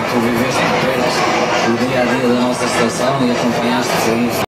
tu viveste de perto o dia a dia da nossa estação e acompanhaste por isso.